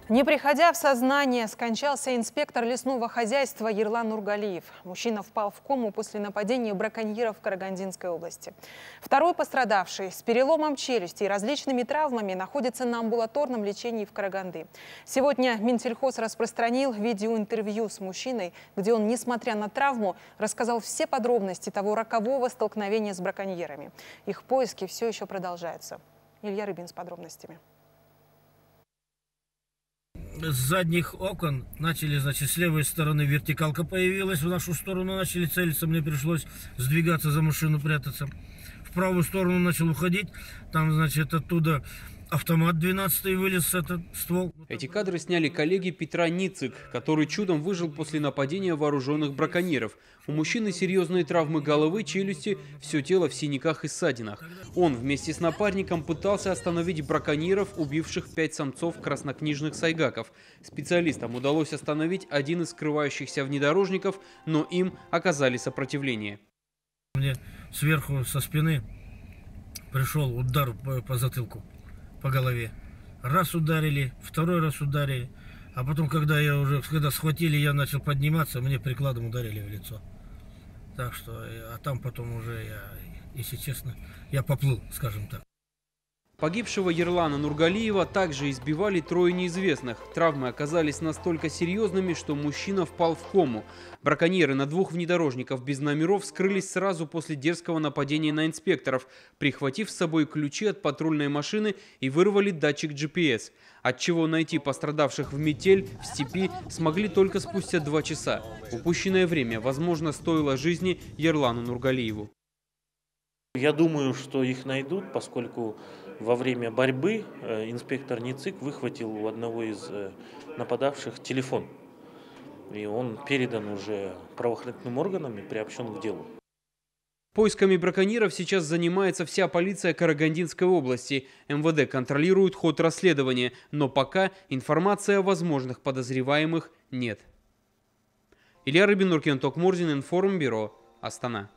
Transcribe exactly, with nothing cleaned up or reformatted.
Не приходя в сознание, скончался инспектор лесного хозяйства Ерлан Нургалиев. Мужчина впал в кому после нападения браконьеров в Карагандинской области. Второй пострадавший с переломом челюсти и различными травмами находится на амбулаторном лечении в Караганды. Сегодня Минсельхоз распространил видеоинтервью с мужчиной, где он, несмотря на травму, рассказал все подробности того рокового столкновения с браконьерами. Их поиски все еще продолжаются. Илья Рыбин с подробностями. С задних окон начали, значит, с левой стороны вертикалка появилась, в нашу сторону начали целиться, мне пришлось сдвигаться за машину, прятаться. В правую сторону начал уходить, там, значит, оттуда автомат двенадцатый вылез, этот ствол. Эти кадры сняли коллеги Петра Ницик, который чудом выжил после нападения вооруженных браконьеров. У мужчины серьезные травмы головы, челюсти, все тело в синяках и ссадинах. Он вместе с напарником пытался остановить браконьеров, убивших пять самцов краснокнижных сайгаков. Специалистам удалось остановить один из скрывающихся внедорожников, но им оказали сопротивление. Мне сверху со спины пришел удар по, по затылку, по голове. Раз ударили, второй раз ударили. А потом, когда я уже, когда схватили, я начал подниматься, мне прикладом ударили в лицо. Так что, а там потом уже я, если честно, я поплыл, скажем так. Погибшего Ерлана Нургалиева также избивали трое неизвестных. Травмы оказались настолько серьезными, что мужчина впал в кому. Браконьеры на двух внедорожников без номеров скрылись сразу после дерзкого нападения на инспекторов, прихватив с собой ключи от патрульной машины и вырвали датчик джи пи эс. Отчего найти пострадавших в метель, в степи смогли только спустя два часа. Упущенное время, возможно, стоило жизни Ерлану Нургалиеву. Я думаю, что их найдут, поскольку во время борьбы инспектор Ницик выхватил у одного из нападавших телефон. И он передан уже правоохранительным органам и приобщен к делу. Поисками браконьеров сейчас занимается вся полиция Карагандинской области. эм вэ дэ контролирует ход расследования, но пока информации о возможных подозреваемых нет. Илья Рыбин, Нуркен Токмурзин, Информбюро, Астана.